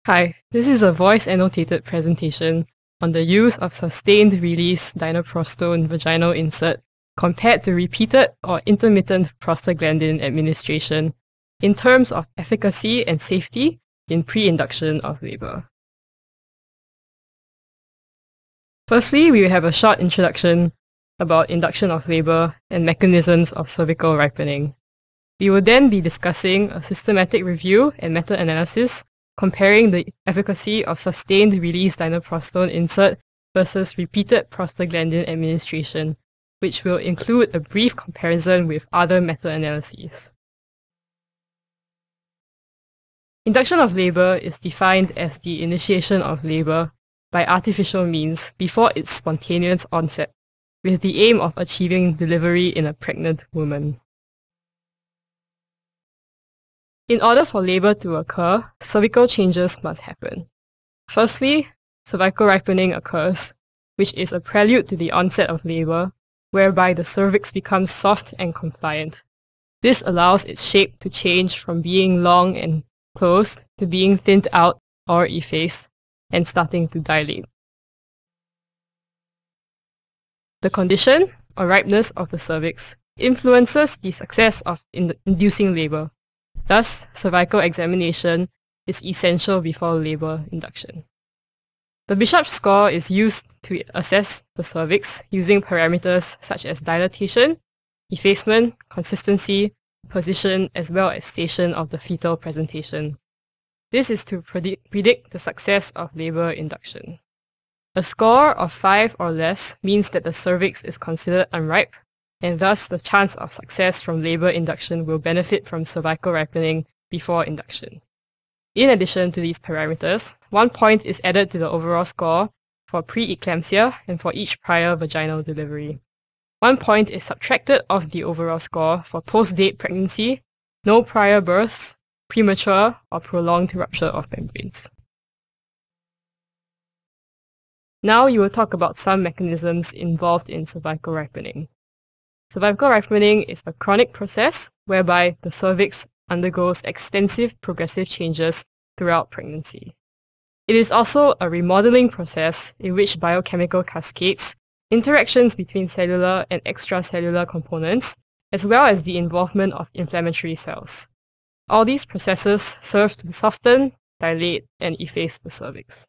Hi, this is a voice-annotated presentation on the use of sustained-release dinoprostone vaginal insert compared to repeated or intermittent prostaglandin administration in terms of efficacy and safety in pre-induction of labour. Firstly, we will have a short introduction about induction of labour and mechanisms of cervical ripening. We will then be discussing a systematic review and meta-analysis comparing the efficacy of sustained-release dinoprostone insert versus repeated prostaglandin administration, which will include a brief comparison with other meta-analyses. Induction of labour is defined as the initiation of labour by artificial means before its spontaneous onset, with the aim of achieving delivery in a pregnant woman. In order for labour to occur, cervical changes must happen. Firstly, cervical ripening occurs, which is a prelude to the onset of labour, whereby the cervix becomes soft and compliant. This allows its shape to change from being long and closed to being thinned out or effaced and starting to dilate. The condition or ripeness of the cervix influences the success of inducing labour. Thus, cervical examination is essential before labour induction. The Bishop score is used to assess the cervix using parameters such as dilatation, effacement, consistency, position, as well as station of the fetal presentation. This is to predict the success of labour induction. A score of 5 or less means that the cervix is considered unripe, and thus the chance of success from labour induction will benefit from cervical ripening before induction. In addition to these parameters, 1 point is added to the overall score for pre-eclampsia and for each prior vaginal delivery. 1 point is subtracted off the overall score for post-date pregnancy, no prior births, premature or prolonged rupture of membranes. Now you will talk about some mechanisms involved in cervical ripening. Cervical ripening is a chronic process whereby the cervix undergoes extensive progressive changes throughout pregnancy. It is also a remodeling process in which biochemical cascades, interactions between cellular and extracellular components, as well as the involvement of inflammatory cells. All these processes serve to soften, dilate, and efface the cervix.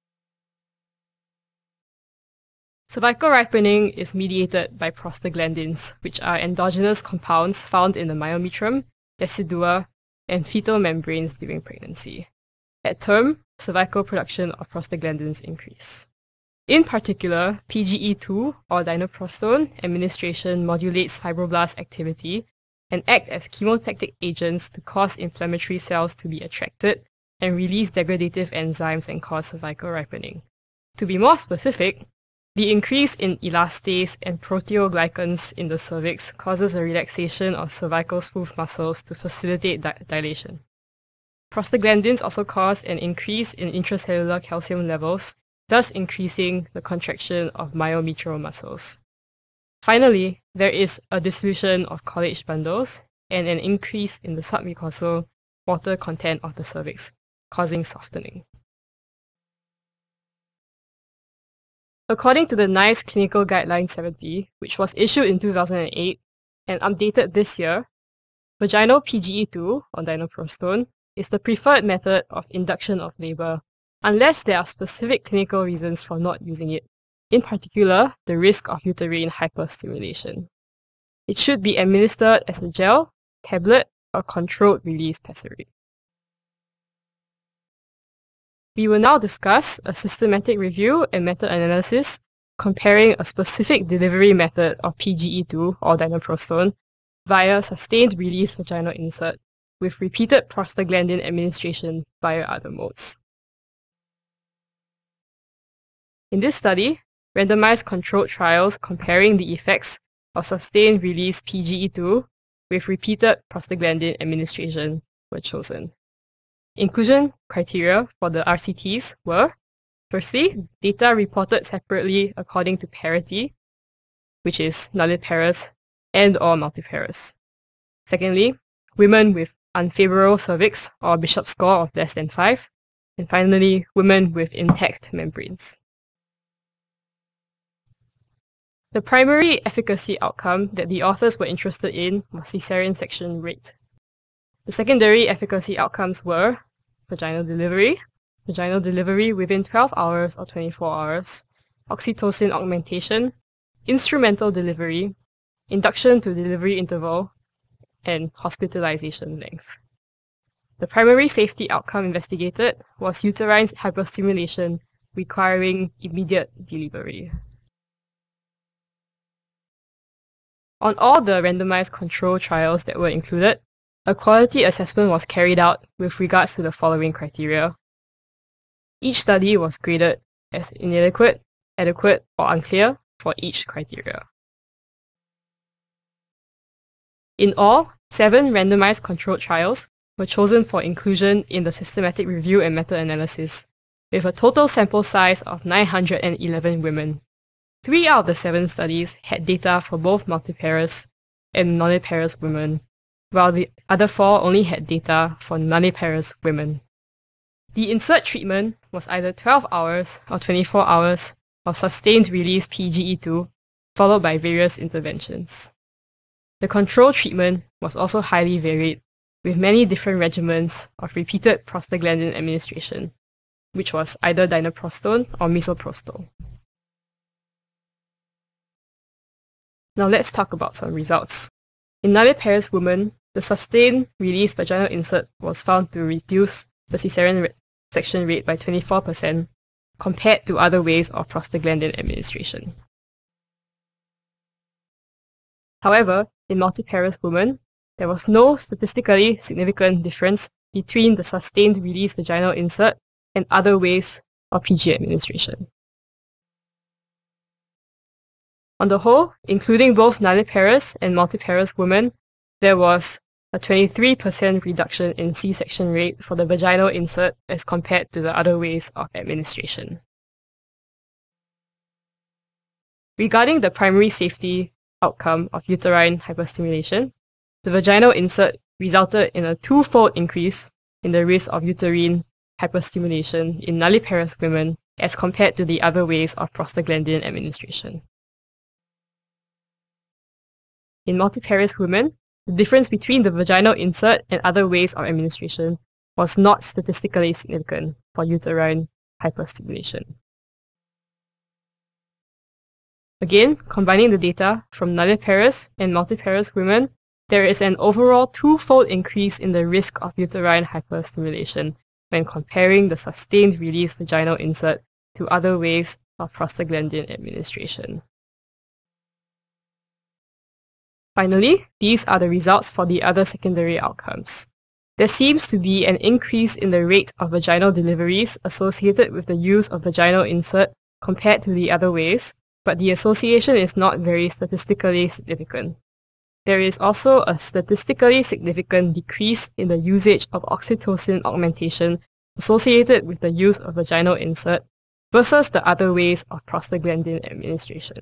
Cervical ripening is mediated by prostaglandins, which are endogenous compounds found in the myometrium, decidua, and fetal membranes during pregnancy. At term, cervical production of prostaglandins increase. In particular, PGE2 or dinoprostone administration modulates fibroblast activity and act as chemotactic agents to cause inflammatory cells to be attracted and release degradative enzymes and cause cervical ripening. To be more specific, the increase in elastase and proteoglycans in the cervix causes a relaxation of cervical smooth muscles to facilitate dilation. Prostaglandins also cause an increase in intracellular calcium levels, thus increasing the contraction of myometrial muscles. Finally, there is a dissolution of Colles bundles and an increase in the submucosal water content of the cervix, causing softening. According to the NICE Clinical Guideline 70, which was issued in 2008 and updated this year, vaginal PGE2 or dinoprostone is the preferred method of induction of labour, unless there are specific clinical reasons for not using it, in particular the risk of uterine hyperstimulation. It should be administered as a gel, tablet, or controlled release pessary. We will now discuss a systematic review and meta-analysis comparing a specific delivery method of PGE2 or dinoprostone via sustained release vaginal insert with repeated prostaglandin administration via other modes. In this study, randomized controlled trials comparing the effects of sustained release PGE2 with repeated prostaglandin administration were chosen. Inclusion criteria for the RCTs were, firstly, data reported separately according to parity, which is nulliparous and or multiparous. Secondly, women with unfavorable cervix or Bishop score of less than 5, and finally, women with intact membranes. The primary efficacy outcome that the authors were interested in was cesarean section rate. The secondary efficacy outcomes were vaginal delivery within 12 hours or 24 hours, oxytocin augmentation, instrumental delivery, induction to delivery interval, and hospitalization length. The primary safety outcome investigated was uterine hyperstimulation requiring immediate delivery. On all the randomized control trials that were included, a quality assessment was carried out with regards to the following criteria. Each study was graded as inadequate, adequate, or unclear for each criteria. In all, 7 randomized controlled trials were chosen for inclusion in the systematic review and meta-analysis, with a total sample size of 911 women. 3 out of the 7 studies had data for both multiparous and nulliparous women, while the other 4 only had data for nulliparous women. The insert treatment was either 12 hours or 24 hours of sustained release PGE2, followed by various interventions. The control treatment was also highly varied, with many different regimens of repeated prostaglandin administration, which was either dinoprostone or misoprostol. Now let's talk about some results. In nulliparous women, the sustained release vaginal insert was found to reduce the cesarean section rate by 24% compared to other ways of prostaglandin administration. However, in multiparous women, there was no statistically significant difference between the sustained release vaginal insert and other ways of PG administration. On the whole, including both nulliparous and multiparous women, there was a 23% reduction in C-section rate for the vaginal insert as compared to the other ways of administration. Regarding the primary safety outcome of uterine hyperstimulation, the vaginal insert resulted in a 2-fold increase in the risk of uterine hyperstimulation in nulliparous women as compared to the other ways of prostaglandin administration. In multiparous women, the difference between the vaginal insert and other ways of administration was not statistically significant for uterine hyperstimulation. Again, combining the data from nulliparous and multiparous women, there is an overall 2-fold increase in the risk of uterine hyperstimulation when comparing the sustained release vaginal insert to other ways of prostaglandin administration. Finally, these are the results for the other secondary outcomes. There seems to be an increase in the rate of vaginal deliveries associated with the use of vaginal insert compared to the other ways, but the association is not very statistically significant. There is also a statistically significant decrease in the usage of oxytocin augmentation associated with the use of vaginal insert versus the other ways of prostaglandin administration.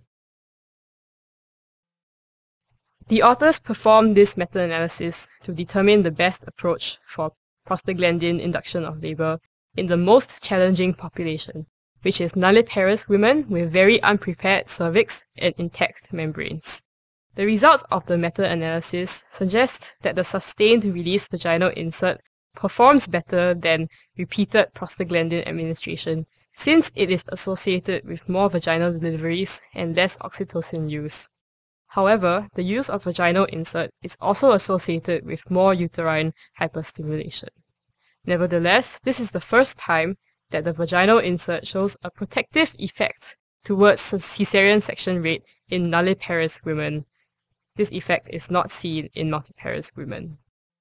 The authors performed this meta-analysis to determine the best approach for prostaglandin induction of labour in the most challenging population, which is nulliparous women with very unprepared cervix and intact membranes. The results of the meta-analysis suggest that the sustained release vaginal insert performs better than repeated prostaglandin administration since it is associated with more vaginal deliveries and less oxytocin use. However, the use of vaginal insert is also associated with more uterine hyperstimulation. Nevertheless, this is the first time that the vaginal insert shows a protective effect towards the cesarean section rate in nulliparous women. This effect is not seen in multiparous women.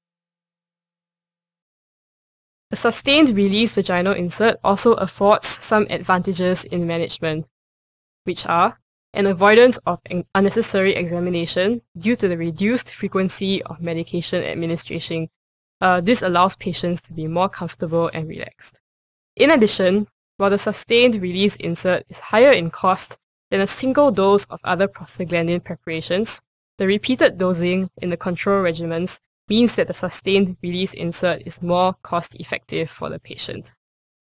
The sustained release vaginal insert also affords some advantages in management, which are an avoidance of unnecessary examination due to the reduced frequency of medication administration. This allows patients to be more comfortable and relaxed. In addition, while the sustained release insert is higher in cost than a single dose of other prostaglandin preparations, the repeated dosing in the control regimens means that the sustained release insert is more cost-effective for the patient.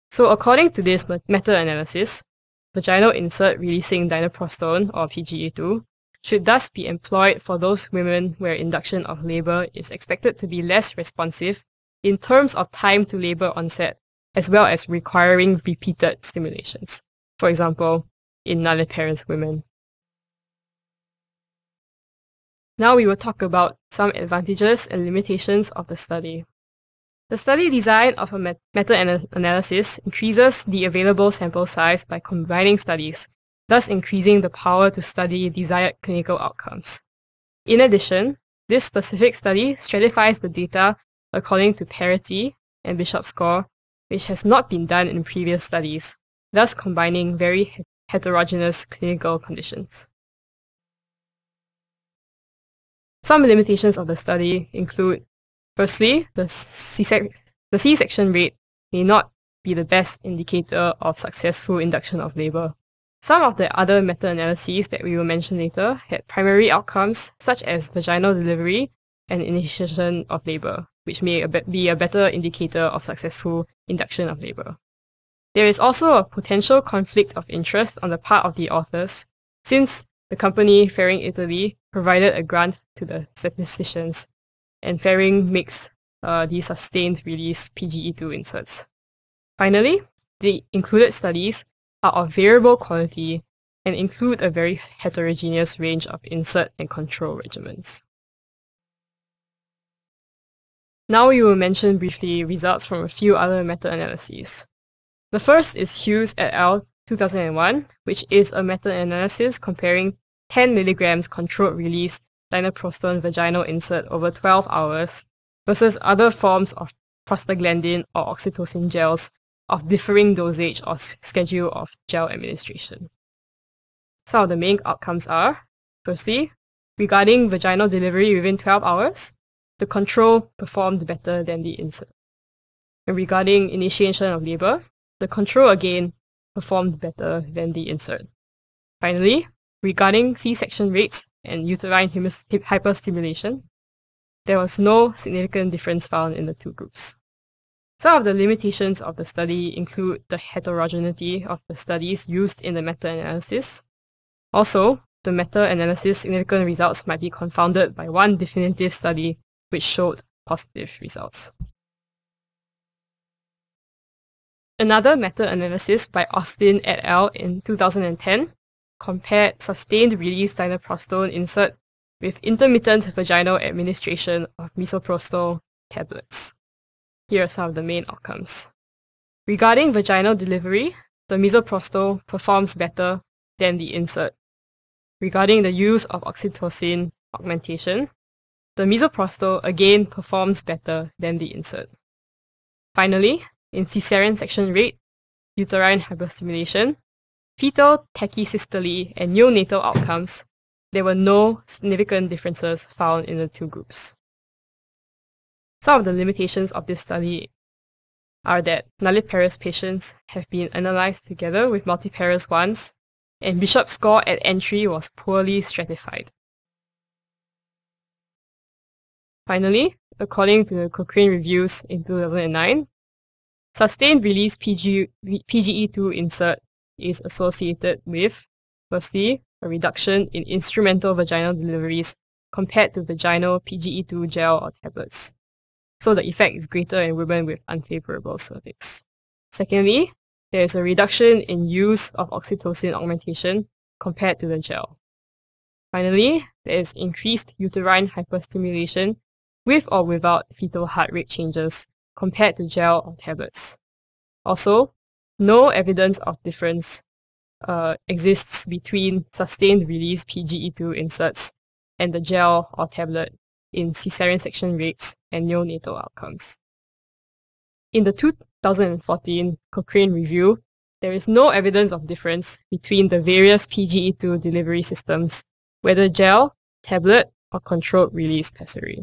So according to this meta-analysis, vaginal insert releasing dinoprostone, or PGE2, should thus be employed for those women where induction of labour is expected to be less responsive in terms of time to labour onset, as well as requiring repeated stimulations. For example, in nulliparous women. Now we will talk about some advantages and limitations of the study. The study design of a meta-analysis increases the available sample size by combining studies, thus increasing the power to study desired clinical outcomes. In addition, this specific study stratifies the data according to parity and Bishop score, which has not been done in previous studies, thus combining very heterogeneous clinical conditions. Some limitations of the study include, firstly, the C-section rate may not be the best indicator of successful induction of labour. Some of the other meta-analyses that we will mention later had primary outcomes such as vaginal delivery and initiation of labour, which may be a better indicator of successful induction of labour. There is also a potential conflict of interest on the part of the authors, since the company Ferring Italy provided a grant to the statisticians, and Ferring makes the sustained release PGE2 inserts. Finally, the included studies are of variable quality and include a very heterogeneous range of insert and control regimens. Now we will mention briefly results from a few other meta-analyses. The first is Hughes et al. 2001, which is a meta-analysis comparing 10 mg controlled release dinoprostone vaginal insert over 12 hours versus other forms of prostaglandin or oxytocin gels of differing dosage or schedule of gel administration. Some of the main outcomes are, firstly, regarding vaginal delivery within 12 hours, the control performed better than the insert. And regarding initiation of labour, the control again performed better than the insert. Finally, regarding C-section rates and uterine hyperstimulation, there was no significant difference found in the two groups. Some of the limitations of the study include the heterogeneity of the studies used in the meta-analysis. Also, the meta-analysis significant results might be confounded by one definitive study which showed positive results. Another meta-analysis by Austin et al. In 2010 compared sustained release dinoprostone insert with intermittent vaginal administration of misoprostol tablets. Here are some of the main outcomes. Regarding vaginal delivery, the misoprostol performs better than the insert. Regarding the use of oxytocin augmentation, the misoprostol again performs better than the insert. Finally, in cesarean section rate, uterine hyperstimulation, fetal tachysystole, and neonatal outcomes, there were no significant differences found in the two groups. Some of the limitations of this study are that nulliparous patients have been analysed together with multiparous ones, and Bishop score at entry was poorly stratified. Finally, according to the Cochrane reviews in 2009, sustained release PGE2 insert is associated with, firstly, a reduction in instrumental vaginal deliveries compared to vaginal PGE2 gel or tablets. So the effect is greater in women with unfavorable cervix. Secondly, there is a reduction in use of oxytocin augmentation compared to the gel. Finally, there is increased uterine hyperstimulation with or without fetal heart rate changes compared to gel or tablets. Also, no evidence of difference exists between sustained release PGE2 inserts and the gel or tablet in cesarean section rates and neonatal outcomes. In the 2014 Cochrane review, there is no evidence of difference between the various PGE2 delivery systems, whether gel, tablet, or controlled release pessary.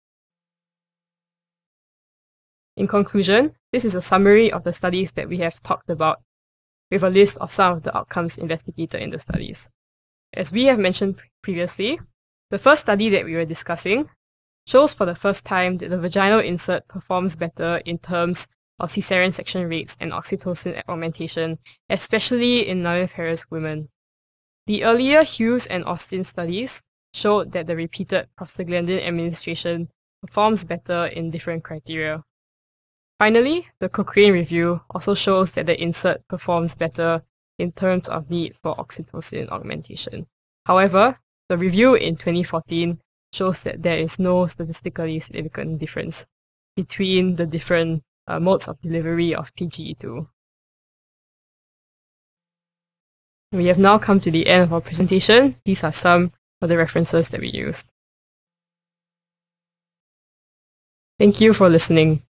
In conclusion, this is a summary of the studies that we have talked about, with a list of some of the outcomes investigated in the studies. As we have mentioned previously, the first study that we were discussing shows for the first time that the vaginal insert performs better in terms of cesarean section rates and oxytocin augmentation, especially in nulliparous women. The earlier Hughes and Austin studies showed that the repeated prostaglandin administration performs better in different criteria. Finally, the Cochrane review also shows that the insert performs better in terms of need for oxytocin augmentation. However, the review in 2014 shows that there is no statistically significant difference between the different modes of delivery of PGE2. We have now come to the end of our presentation. These are some of the references that we used. Thank you for listening.